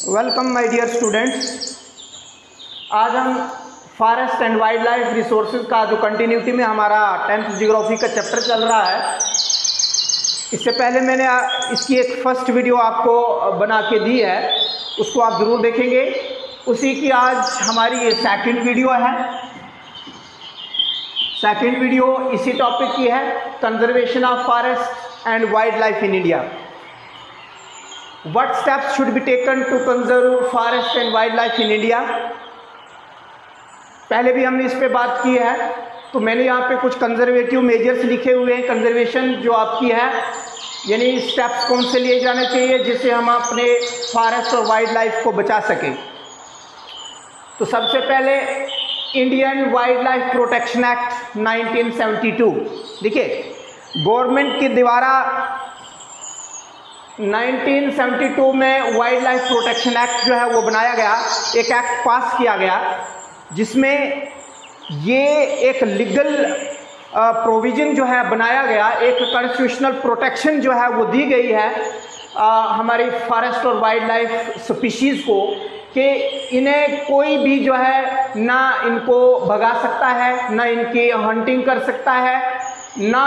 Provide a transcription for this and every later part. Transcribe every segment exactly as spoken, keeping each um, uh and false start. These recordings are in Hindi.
Welcome my dear students. आज हम forest and wildlife resources का जो कंटिन्यूटी में हमारा टेंथ जियोग्राफी का चैप्टर चल रहा है, इससे पहले मैंने इसकी एक फर्स्ट वीडियो आपको बना के दी है, उसको आप ज़रूर देखेंगे। उसी की आज हमारी ये सेकंड वीडियो है। सेकंड वीडियो इसी टॉपिक की है, conservation of forest and wildlife in India. What steps should be taken to conserve forest and wildlife in India? पहले भी हमने इस पे बात की है, तो मैंने यहाँ पे कुछ कंजर्वेटिव मेजर्स लिखे हुए हैं। कंजर्वेशन जो आपकी है, यानी स्टेप्स कौन से लिए जाने चाहिए जिससे हम अपने फॉरेस्ट और वाइल्ड लाइफ को बचा सकें। तो सबसे पहले Indian wildlife protection act nineteen seventy two. देखिए, गवर्नमेंट के द्वारा नाइनटीन सेवेंटी टू में वाइल्ड लाइफ प्रोटेक्शन एक्ट जो है वो बनाया गया, एक एक्ट पास किया गया जिसमें ये एक लीगल प्रोविज़न जो है बनाया गया, एक कॉन्स्टिट्यूशनल प्रोटेक्शन जो है वो दी गई है आ, हमारी फॉरेस्ट और वाइल्ड लाइफ स्पीशीज़ को, कि इन्हें कोई भी जो है ना इनको भगा सकता है, ना इनकी हंटिंग कर सकता है, ना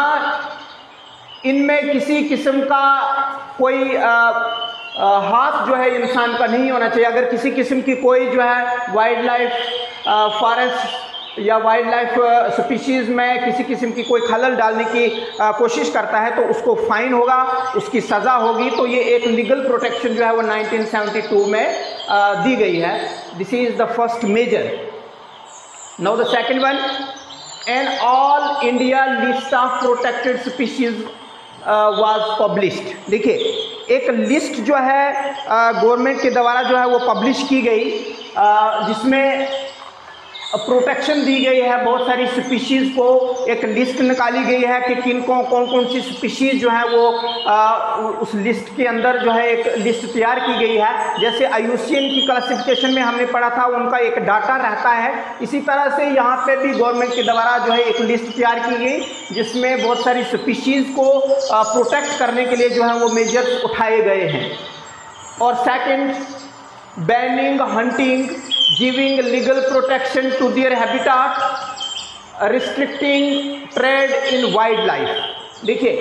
इनमें किसी किस्म का कोई आ, आ, हाथ जो है इंसान का नहीं होना चाहिए। अगर किसी किस्म की कोई जो है वाइल्ड लाइफ फॉरेस्ट या वाइल्ड लाइफ स्पीशीज़ में किसी किस्म की कोई खलल डालने की आ, कोशिश करता है तो उसको फाइन होगा, उसकी सज़ा होगी। तो ये एक लीगल प्रोटेक्शन जो है वो नाइनटीन सेवेंटी टू में आ, दी गई है। This is the first major. Now the second one, an all India list of protected species was published. देखिए, एक लिस्ट जो है गवर्नमेंट uh, के द्वारा जो है वो पब्लिश की गई, uh, जिसमें प्रोटेक्शन दी गई है बहुत सारी स्पीशीज़ को। एक लिस्ट निकाली गई है कि किन को कौन कौन सी स्पीशीज़ जो है वो आ, उस लिस्ट के अंदर जो है एक लिस्ट तैयार की गई है। जैसे आई यू सी एन की क्लासिफिकेशन में हमने पढ़ा था, उनका एक डाटा रहता है, इसी तरह से यहाँ पे भी गवर्नमेंट के द्वारा जो है एक लिस्ट तैयार की गई जिसमें बहुत सारी स्पीशीज़ को आ, प्रोटेक्ट करने के लिए जो है वो मेजर्स उठाए गए हैं। और second, banning hunting, giving legal protection to their habitat, restricting trade in wildlife। देखिए,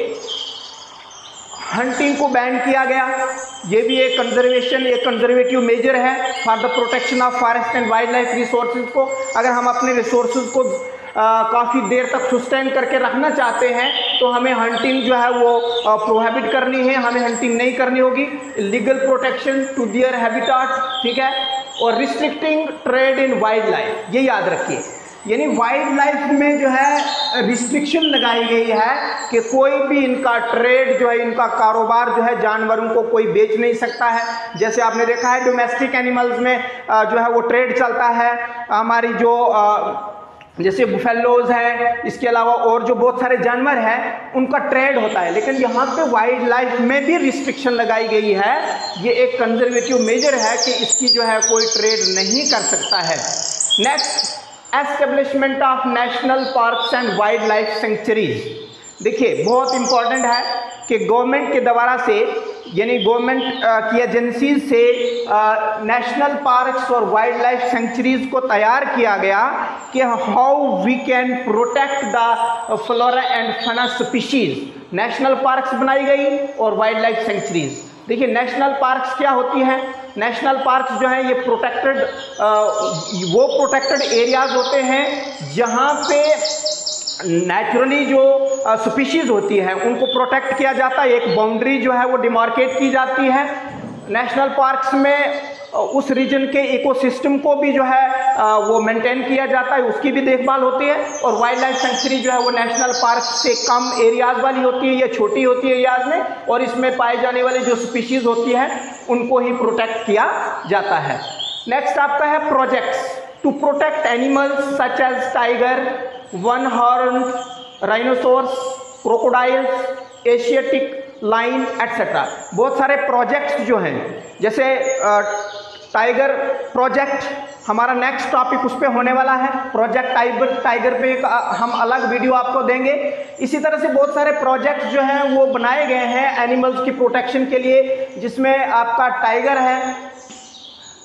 हंटिंग को बैन किया गया, ये भी एक कंजर्वेशन एक कंजर्वेटिव मेजर है for the protection of forest and wildlife resources को। अगर हम अपने रिसोर्सेज को काफ़ी देर तक सस्टेन करके रखना चाहते हैं तो हमें हंटिंग जो है वो प्रोहिबिट करनी है, हमें हंटिंग नहीं करनी होगी। Legal protection to their habitat, ठीक है। और restricting trade in wildlife, ये याद रखिए, यानी वाइल्ड लाइफ में जो है रिस्ट्रिक्शन लगाई गई है कि कोई भी इनका ट्रेड जो है, इनका कारोबार जो है, जानवरों को कोई बेच नहीं सकता है। जैसे आपने देखा है डोमेस्टिक एनिमल्स में जो है वो ट्रेड चलता है, हमारी जो जैसे बुफेलोज हैं, इसके अलावा और जो बहुत सारे जानवर हैं उनका ट्रेड होता है। लेकिन यहाँ पे वाइल्ड लाइफ में भी रिस्ट्रिक्शन लगाई गई है। ये एक कंजर्वेटिव मेजर है कि इसकी जो है कोई ट्रेड नहीं कर सकता है। Next, establishment of national parks and wildlife sanctuaries. देखिए, बहुत इंपॉर्टेंट है कि गवर्नमेंट के द्वारा से, यानी गवर्नमेंट की एजेंसी से नेशनल पार्क्स और वाइल्ड लाइफ सेंचुरीज को तैयार किया गया कि how we can protect the flora and fauna species. National parks बनाई गई और वाइल्ड लाइफ सेंचुरीज। देखिए, नेशनल पार्क्स क्या होती हैं? नेशनल पार्क्स जो है ये प्रोटेक्टेड वो प्रोटेक्टेड एरियाज होते हैं जहाँ पे नेचुरली जो स्पीशीज़ होती है उनको प्रोटेक्ट किया जाता है। एक बाउंड्री जो है वो डिमार्केट की जाती है। नेशनल पार्क्स में उस रीजन के इकोसिस्टम को भी जो है वो मेंटेन किया जाता है, उसकी भी देखभाल होती है। और वाइल्ड लाइफ सेंचुरी जो है वो नेशनल पार्क से कम एरियाज वाली होती है, या छोटी होती है एरियाज में, और इसमें पाए जाने वाली जो स्पीशीज़ होती है उनको ही प्रोटेक्ट किया जाता है। नेक्स्ट आपका है projects to protect animals such as tiger, one horn rhinoceros, crocodiles, Asiatic lion etcetera. बहुत सारे प्रोजेक्ट्स जो हैं, जैसे टाइगर प्रोजेक्ट हमारा नेक्स्ट टॉपिक उस पर होने वाला है। प्रोजेक्ट टाइगर टाइगर पे एक हम अलग वीडियो आपको देंगे। इसी तरह से बहुत सारे प्रोजेक्ट्स जो हैं वो बनाए गए हैं एनिमल्स की प्रोटेक्शन के लिए, जिसमें आपका टाइगर है,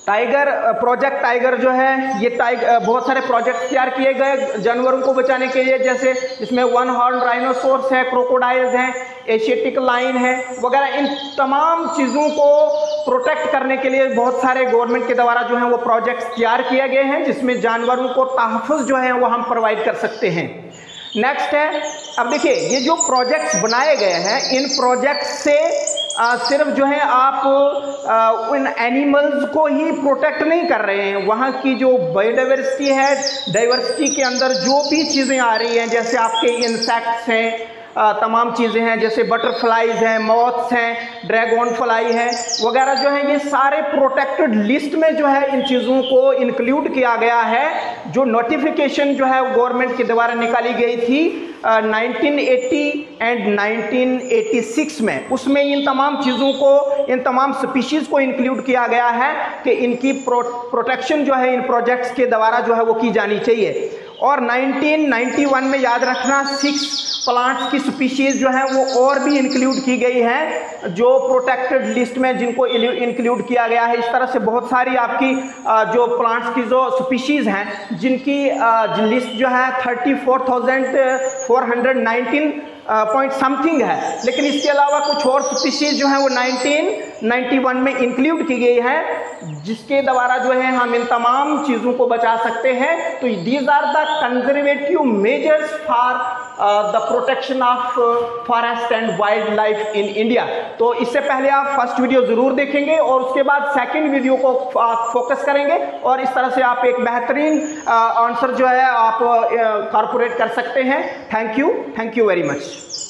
टाइगर प्रोजेक्ट टाइगर जो है ये टाइगर बहुत सारे प्रोजेक्ट तैयार किए गए जानवरों को बचाने के लिए, जैसे इसमें वन हॉर्न राइनोसोर्स है, क्रोकोडाइल्स हैं, एशियाटिक लाइन है वगैरह। इन तमाम चीज़ों को प्रोटेक्ट करने के लिए बहुत सारे गवर्नमेंट के द्वारा जो है वो प्रोजेक्ट्स तैयार किए गए हैं, जिसमें जानवरों को तहफ़्फ़ुज़ जो है वो हम प्रोवाइड कर सकते हैं। नेक्स्ट है, अब देखिए ये जो प्रोजेक्ट्स बनाए गए हैं, इन प्रोजेक्ट्स से आ, सिर्फ जो है आप आ, उन एनिमल्स को ही प्रोटेक्ट नहीं कर रहे हैं, वहाँ की जो बायोडाइवर्सिटी है, डाइवर्सिटी के अंदर जो भी चीज़ें आ रही हैं, जैसे आपके इंसेक्ट्स हैं, आ, तमाम चीज़ें हैं, जैसे बटरफ्लाइज हैं, मॉथ्स हैं, ड्रैगन फ्लाई है वगैरह जो है, ये सारे प्रोटेक्टेड लिस्ट में जो है इन चीज़ों को इंक्लूड किया गया है। जो नोटिफिकेशन जो है गवर्नमेंट के द्वारा निकाली गई थी nineteen eighty and nineteen eighty six में, उसमें इन तमाम चीज़ों को, इन तमाम स्पीशीज़ को इंक्लूड किया गया है कि इनकी प्रो, प्रोटेक्शन जो है इन प्रोजेक्ट्स के द्वारा जो है वो की जानी चाहिए। और नाइनटीन नाइंटी वन में याद रखना सिक्स प्लांट्स की स्पीशीज़ जो हैं वो और भी इंक्लूड की गई हैं जो प्रोटेक्टेड लिस्ट में, जिनको इंक्लूड किया गया है। इस तरह से बहुत सारी आपकी जो प्लांट्स की जो स्पीशीज़ हैं जिनकी लिस्ट जो है thirty four thousand four hundred nineteen point something है, लेकिन इसके अलावा कुछ और स्पीशीज़ जो हैं वो नाइनटीन नाइंटी वन में इंक्लूड की गई है, जिसके द्वारा जो है हम इन तमाम चीज़ों को बचा सकते हैं। तो these are the conservative measures for the protection of forest and wildlife in India. तो इससे पहले आप फर्स्ट वीडियो ज़रूर देखेंगे और उसके बाद सेकंड वीडियो को आप फोकस करेंगे और इस तरह से आप एक बेहतरीन आंसर जो है आप कारपोरेट कर सकते हैं। Thank you, thank you very much.